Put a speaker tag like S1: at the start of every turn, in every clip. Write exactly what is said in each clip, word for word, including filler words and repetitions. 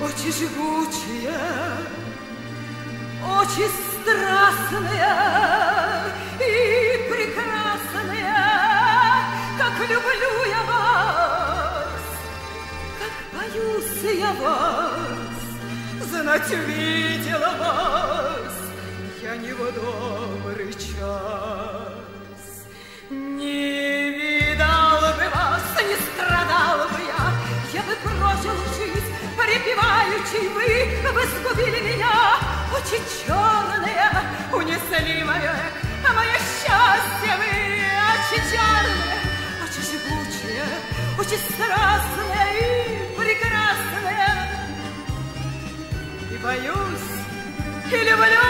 S1: Очи жгучие, очи страстные и прекрасные, как люблю я вас, как боюсь я вас, знать видела вас я не в добрый час. Не видал бы вас, не страдал бы я, я бы прожил жизнь припеваючи, вы, вы сгубили меня, очи черные унесли мое, а мое счастье вы, очи черные, очи жгучие, очи страстные и прекрасные. И боюсь, и люблю.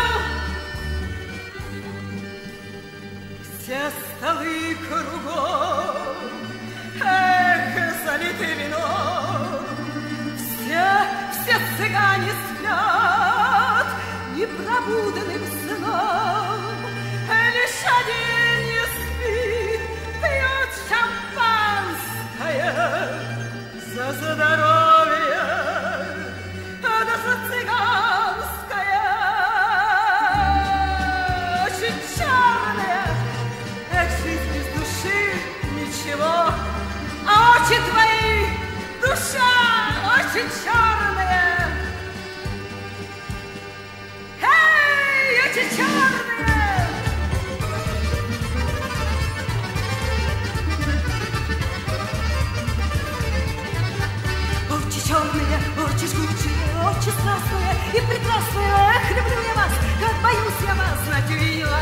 S1: Все столы кругом, эх, залиты вином, все, все цыгане спят непробудным сном. Лишь один не спит, пьет шампанское за здоровье, да за цыганское. Очень черная, эх, жизнь без души, ничего, а очи твои, душа, очень черные. Эй, очи черные! Очи черные, очи жгучие, очи страстные и прекрасные. Эх, люблю я вас, как боюсь я вас, знать видела